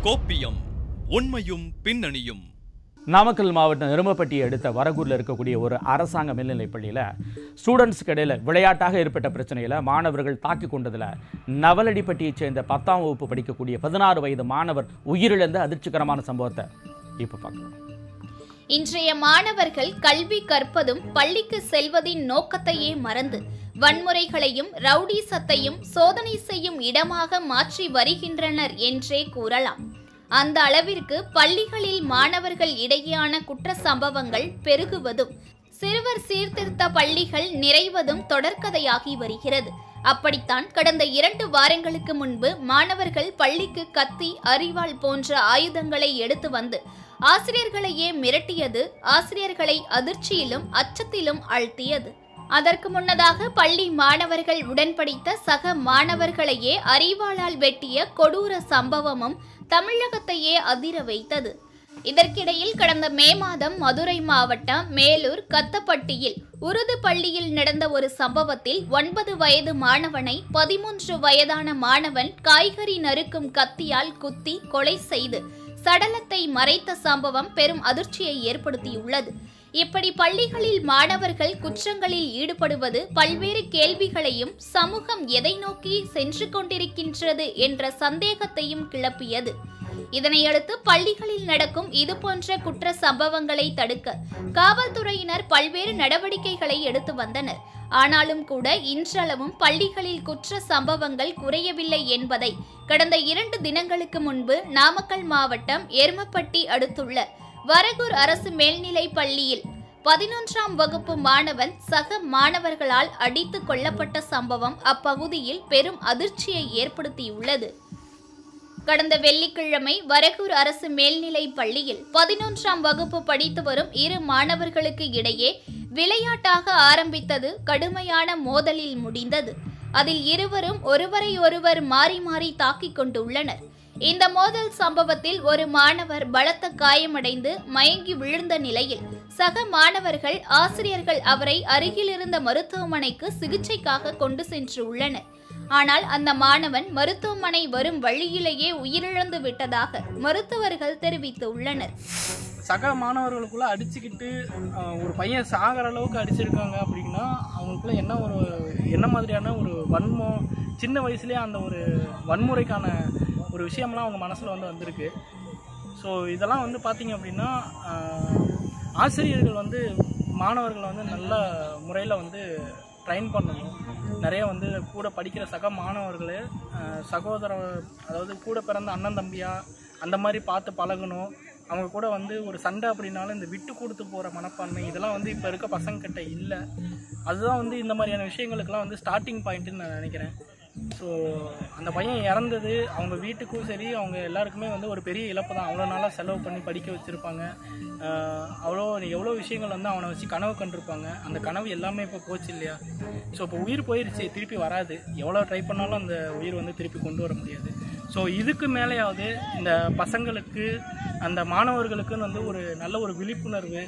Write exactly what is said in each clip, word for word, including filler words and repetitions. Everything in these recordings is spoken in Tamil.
கோப்பியம் உண்மையும் பின்னணியும். நாமக்கல் மாவட்டம் எருமப்பட்டியை அடுத்த வரகூரில் இருக்கக்கூடிய ஒரு அரசாங்க மேல்நிலைப் பள்ளியில் ஸ்டூடெண்ட்ஸுக்கு இடையில் விளையாட்டாக ஏற்பட்ட பிரச்சனையில் மாணவர்கள் தாக்கி கொண்டதில் நவலடிப்பட்டியைச் சேர்ந்த பத்தாம் வகுப்பு படிக்கக்கூடிய பதினாறு வயது மாணவர் உயிரிழந்த அதிர்ச்சிகரமான சம்பவத்தை இப்போ பார்க்கலாம். இன்றைய மாணவர்கள் கல்வி கற்பதும் பள்ளிக்கு செல்வதின் நோக்கத்தையே மறந்து வன்முறைகளையும் ரவுடிசத்தையும் சோதனை செய்யும் இடமாக மாற்றி வருகின்றனர் என்றே கூறலாம். அந்த அளவிற்கு பள்ளிகளில் மாணவர்கள் இடையேயான குற்ற சம்பவங்கள் பெருகுவதும் சிறுவர் சீர்திருத்த பள்ளிகள் நிறைவதும் தொடர்கதையாகி வருகிறது. அப்படித்தான் கடந்த இரண்டு வாரங்களுக்கு முன்பு மாணவர்கள் பள்ளிக்கு கத்தி, அரிவாள் போன்ற ஆயுதங்களை எடுத்து வந்து ஆசிரியர்களையே மிரட்டியது ஆசிரியர்களை அதிர்ச்சியிலும் அச்சத்திலும் ஆழ்த்தியது. அதற்கு முன்னதாக பள்ளி மாணவர்கள் உடன்படித்த சக மாணவர்களையே அரிவாளால் வெட்டிய கொடூர சம்பவமும் தமிழகத்தையே அதிர வைத்தது. இதற்கிடையில் கடந்த மே மாதம் மதுரை மாவட்டம் மேலூர் கத்தப்பட்டியில் உருது பள்ளியில் நடந்த ஒரு சம்பவத்தில் ஒன்பது வயது மாணவனை பதிமூன்று வயதான மாணவன் காய்கறி நறுக்கும் கத்தியால் குத்தி கொலை செய்து சடலத்தை மறைத்த சம்பவம் பெரும் அதிர்ச்சியை ஏற்படுத்தியுள்ளது. இப்படி பள்ளிகளில் மாணவர்கள் குற்றங்களில் ஈடுபடுவது பல்வேறு கேள்விகளையும் சமூகம் எதை நோக்கி சென்று கொண்டிருக்கின்றது என்ற சந்தேகத்தையும் கிளப்பியது. இதனையடுத்து பள்ளிகளில் நடக்கும் இதுபோன்ற குற்ற சம்பவங்களை தடுக்க காவல்துறையினர் பல்வேறு நடவடிக்கைகளை எடுத்து வந்தனர். ஆனாலும் கூட இன்றளவும் பள்ளிகளில் குற்ற சம்பவங்கள் குறையவில்லை என்பதை கடந்த இரண்டு தினங்களுக்கு முன்பு நாமக்கல் மாவட்டம் எருமப்பட்டி அடுத்துள்ள வரகூர் அரசு மேல்நிலைப் பள்ளியில் பதினொன்றாம் வகுப்பு மாணவன் சக மாணவர்களால் அடித்து கொல்லப்பட்ட சம்பவம் அப்பகுதியில் பெரும் அதிர்ச்சியை ஏற்படுத்தியுள்ளது. கடந்த வெள்ளிக்கிழமை வரகூர் அரசு மேல்நிலைப் பள்ளியில் பதினொன்றாம் வகுப்பு படித்து வரும் இரு மாணவர்களுக்கு இடையே விளையாட்டாக ஆரம்பித்தது கடுமையான மோதலில் முடிந்தது. அதில் இருவரும் ஒருவரை ஒருவர் மாறி மாறி தாக்கிக் கொண்டுள்ளனர். இந்த மோதல் சம்பவத்தில் ஒரு மாணவர் பலத்த காயமடைந்து மயங்கி விழுந்த நிலையில் சக மாணவர்கள் ஆசிரியர்கள் அவரை அருகிலிருந்த மருத்துவமனைக்கு சிகிச்சைக்காக கொண்டு சென்று உள்ளனர். ஆனால் அந்த மாணவன் மருத்துவமனை வரும் வழியிலேயே உயிரிழந்து விட்டதாக மருத்துவர்கள் தெரிவித்துள்ளனர். சக மாணவர்களுக்குள்ள அடிச்சுக்கிட்டு ஒரு பையன் சாகிற அளவுக்கு அடிச்சிருக்காங்க அப்படின்னா அவங்களுக்குள்ள என்ன ஒரு என்ன மாதிரியான ஒரு வன்மம், சின்ன வயசுலேயே அந்த ஒரு வன்முறைக்கான ஒரு விஷயம்லாம் அவங்க மனசில் வந்து வந்திருக்கு. ஸோ இதெல்லாம் வந்து பார்த்திங்க அப்படின்னா ஆசிரியர்கள் வந்து மாணவர்களை வந்து நல்ல முறையில் வந்து ட்ரைன் பண்ணணும். நிறைய வந்து கூட படிக்கிற சக மாணவர்களே சகோதர, அதாவது கூட பிறந்த அண்ணன் தம்பியா அந்த மாதிரி பார்த்து பழகணும். அவங்க கூட வந்து ஒரு சண்டை அப்படின்னாலும் இந்த விட்டு கொடுத்து போகிற மனப்பான்மை இதெல்லாம் வந்து இப்போ இருக்க பசங்கிட்ட இல்லை. அதுதான் வந்து இந்த மாதிரியான விஷயங்களுக்கெல்லாம் வந்து ஸ்டார்டிங் பாயிண்ட்டுன்னு நான் நினைக்கிறேன். ஸோ அந்த பையன் இறந்தது அவங்க வீட்டுக்கும் சரி அவங்க எல்லாருக்குமே வந்து ஒரு பெரிய இழப்பு தான். அவ்வளோ நாளாக செலவு பண்ணி படிக்க வச்சுருப்பாங்க. அவ்வளோ எவ்வளோ விஷயங்கள் வந்து அவனை வச்சு கனவு கண்டிருப்பாங்க. அந்த கனவு எல்லாமே இப்போ போச்சு இல்லையா? ஸோ இப்போ உயிர் போயிடுச்சு, திருப்பி வராது. எவ்வளோ ட்ரை பண்ணாலும் அந்த உயிர் வந்து திருப்பி கொண்டு வர முடியாது. ஸோ இதுக்கு மேலேயாவது இந்த பசங்களுக்கு அந்த மாணவர்களுக்குன்னு வந்து ஒரு நல்ல ஒரு விழிப்புணர்வு,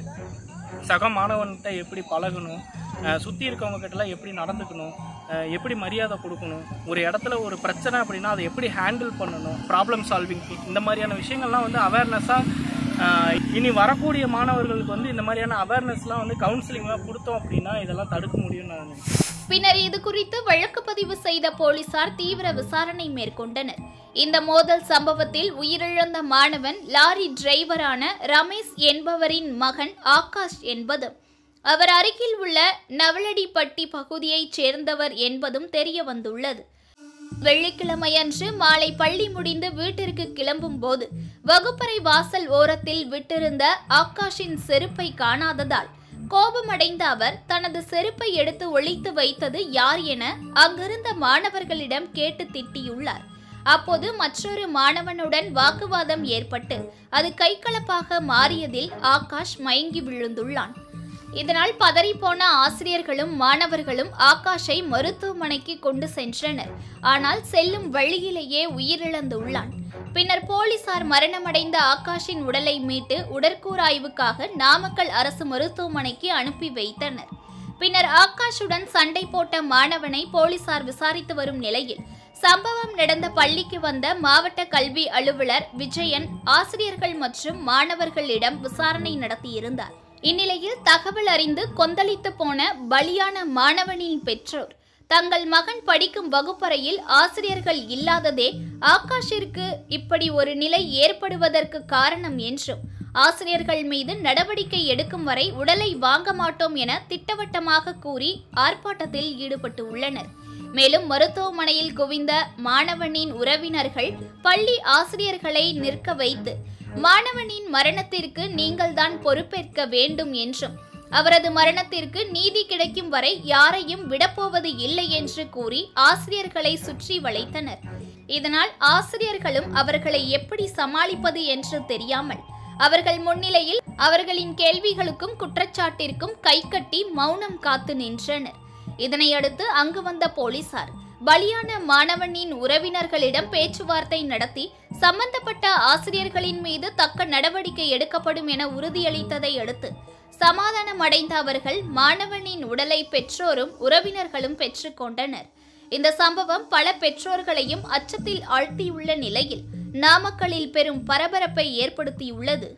சக மாணவன்கிட்ட எப்படி பழகணும், சுற்றி இருக்கவங்க கிட்டலாம் எப்படி நடந்துக்கணும், எப்படி மரியாதை கொடுக்கணும், ஒரு இடத்துல ஒரு பிரச்சனை அப்படின்னா அதை எப்படி ஹேண்டில் பண்ணணும், ப்ராப்ளம் சால்விங், இந்த மாதிரியான விஷயங்கள்லாம் வந்து அவேர்னஸாக இனி வரக்கூடிய மாணவர்களுக்கு வந்து இந்த மாதிரியான அவேர்னஸ்லாம் வந்து கவுன்சிலிங்லாம் கொடுத்தோம் அப்படின்னா இதெல்லாம் தடுக்க முடியும்னு நான் நினைக்கிறேன். பின்னர் இது குறித்து வழக்கு பதிவு செய்த போலீசார் தீவிர விசாரணை மேற்கொண்டனர். இந்த மோதல் சம்பவத்தில் உயிரிழந்த மாணவன் லாரி டிரைவரான ரமேஷ் என்பவரின் மகன் ஆகாஷ் என்பதும் அவர் அருகில் உள்ள நவலடிப்பட்டி பகுதியைச் சேர்ந்தவர் என்பதும் தெரிய வந்துள்ளது. வெள்ளிக்கிழமையன்று மாலை பள்ளி முடிந்து வீட்டிற்கு கிளம்பும் போது வகுப்பறை வாசல் ஓரத்தில் விட்டிருந்த ஆகாஷின் செருப்பை காணாததால் கோபமடைந்த அவர் தனது செருப்பை எடுத்து ஒளித்து வைத்தது யார் என அங்கிருந்த மாணவர்களிடம் கேட்டு திட்டியுள்ளார். அப்போது மற்றொரு மாணவனுடன் வாக்குவாதம் ஏற்பட்டு அது கைகலப்பாக மாறியதில் ஆகாஷ் மயங்கி விழுந்துள்ளான். இதனால் பதறிப்போன ஆசிரியர்களும் மாணவர்களும் ஆகாஷை மருத்துவமனைக்கு கொண்டு சென்றனர். ஆனால் செல்லும் வழியிலேயே உயிரிழந்துள்ளான். பின்னர் போலீசார் மரணமடைந்த ஆகாஷின் உடலை மீட்டு உடற்கூறாய்வுக்காக நாமக்கல் அரசு மருத்துவமனைக்கு அனுப்பி வைத்தனர். பின்னர் ஆகாஷுடன் சண்டை போட்ட மாணவனை போலீசார் விசாரித்து வரும் நிலையில் சம்பவம் நடந்த பள்ளிக்கு வந்த மாவட்ட கல்வி அலுவலர் விஜயன் ஆசிரியர்கள் மற்றும் மாணவர்களிடம் விசாரணை நடத்தியிருந்தார். இந்நிலையில் தகவல் அறிந்து கொந்தளித்து போன பலியான மாணவனின் பெற்றோர் தங்கள் மகன் படிக்கும் வகுப்பறையில் ஆசிரியர்கள் இல்லாததே ஆகாஷிற்கு இப்படி ஒரு நிலை ஏற்படுவதற்கு காரணம் என்றும் ஆசிரியர்கள் மீது நடவடிக்கை எடுக்கும் வரை உடலை வாங்க மாட்டோம் என திட்டவட்டமாக கூறி ஆர்ப்பாட்டத்தில் ஈடுபட்டு உள்ளனர். மேலும் மருத்துவமனையில் குவிந்த மாணவனின் உறவினர்கள் பள்ளி ஆசிரியர்களை நிற்க வைத்து மாணவனின் மரணத்திற்கு நீங்கள்தான் பொறுப்பேற்க வேண்டும் என்றும் அவரது மரணத்திற்கு நீதி கிடைக்கும் வரை யாரையும் விடப்போவது இல்லை என்று கூறி ஆசிரியர்களை சுற்றி வளைத்தனர். இதனால் ஆசிரியர்களும் அவர்களை எப்படி சமாளிப்பது என்று தெரியாமல் அவர்கள் முன்னிலையில் அவர்களின் கேள்விகளுக்கும் குற்றச்சாட்டிற்கும் கைகட்டி மௌனம் காத்து நின்றனர். இதனையடுத்து அங்கு வந்த போலீசார் பலியான மாணவனின் உறவினர்களிடம் பேச்சுவார்த்தை நடத்தி சம்பந்தப்பட்ட ஆசிரியர்களின் மீது தக்க நடவடிக்கை எடுக்கப்படும் என உறுதியளித்ததை அடுத்து சமாதானம் அடைந்த அவர்கள் மாணவனின் உடலை பெற்றோரும் உறவினர்களும் பெற்றுக்கொண்டனர். இந்த சம்பவம் பல பெற்றோர்களையும் அச்சத்தில் ஆழ்த்தியுள்ள நிலையில் நாமக்கலில் பெரும் பரபரப்பை ஏற்படுத்தியுள்ளது.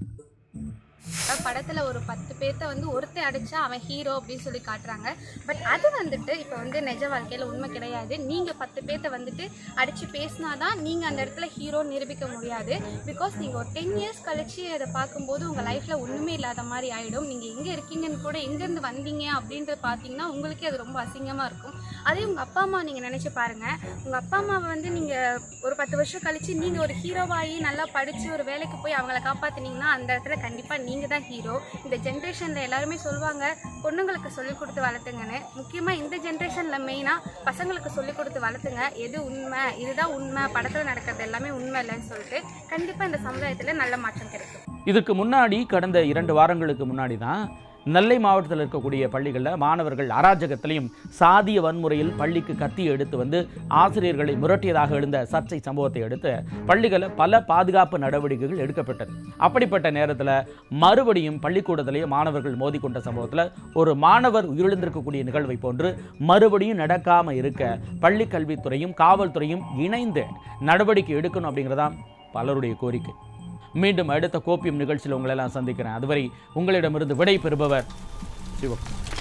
படத்தில் ஒரு பத்து பேர்த்த வந்து ஒருத்தர் அடித்தா அவன் ஹீரோ அப்படின்னு சொல்லி காட்டுறாங்க. பட் அது வந்துட்டு இப்போ வந்து நிஜ வாழ்க்கையில் உண்மை கிடையாது. நீங்கள் பத்து பேர்த்த வந்துட்டு அடித்து பேசினா தான் நீங்கள் அந்த இடத்துல ஹீரோ நிரூபிக்க முடியாது. பிகாஸ் நீங்கள் ஒரு டென் இயர்ஸ் கழிச்சு அதை பார்க்கும்போது உங்கள் லைஃப்பில் ஒன்றுமே இல்லாத மாதிரி ஆகிடும். நீங்கள் எங்கே இருக்கீங்கன்னு கூட எங்கேருந்து வந்தீங்க அப்படின்றது பார்த்தீங்கன்னா உங்களுக்கே அது ரொம்ப அசிங்கமாக இருக்கும். அதே உங்கள் அப்பா அம்மா நீங்கள் நினச்சி பாருங்கள். உங்கள் அப்பா அம்மாவை வந்து நீங்கள் ஒரு பத்து வருஷம் கழித்து நீங்கள் ஒரு ஹீரோவாகி நல்லா படித்து ஒரு வேலைக்கு போய் அவங்கள காப்பாற்றினீங்கன்னா அந்த இடத்துல கண்டிப்பாக நீங்கள் தான் ஹீரோ. இந்த ஜென்ரேஷனில் எல்லாருமே சொல்லுவாங்க பொண்ணுங்களுக்கு சொல்லிக் கொடுத்து வளர்த்துங்கன்னு. முக்கியமாக இந்த ஜென்ரேஷனில் மெயினாக பசங்களுக்கு சொல்லிக் கொடுத்து வளர்த்துங்க. எது உண்மை, இதுதான் உண்மை, படத்தில் நடக்கிறது எல்லாமே உண்மை இல்லைன்னு சொல்லிட்டு கண்டிப்பாக இந்த சமுதாயத்தில் நல்ல மாற்றம் கிடைக்கும். இதுக்கு முன்னாடி கடந்த இரண்டு வாரங்களுக்கு முன்னாடி தான் நெல்லை மாவட்டத்தில் இருக்கக்கூடிய பள்ளிகளில் மாணவர்கள் அராஜகத்திலையும் சாதிய வன்முறையில் பள்ளிக்கு கத்தி எடுத்து வந்து ஆசிரியர்களை முரட்டியதாக எழுந்த சர்ச்சை சம்பவத்தை அடுத்து பள்ளிகளில் பல பாதுகாப்பு நடவடிக்கைகள் எடுக்கப்பட்டது. அப்படிப்பட்ட நேரத்தில் மறுபடியும் பள்ளிக்கூடத்திலேயே மாணவர்கள் மோதிக்கொண்ட சம்பவத்தில் ஒரு மாணவர் உயிரிழந்திருக்கக்கூடிய நிகழ்வை போன்று மறுபடியும் நடக்காமல் இருக்க பள்ளி கல்வித்துறையும் காவல்துறையும் இணைந்து நடவடிக்கை எடுக்கணும் அப்படிங்கிறதான் பலருடைய கோரிக்கை. மீண்டும் அடுத்த கோப்பியம் நிகழ்ச்சியில் உங்களெல்லாம் சந்திக்கிறேன். அதுவரை உங்களிடமிருந்து விடை பெறுபவர் சிவம்.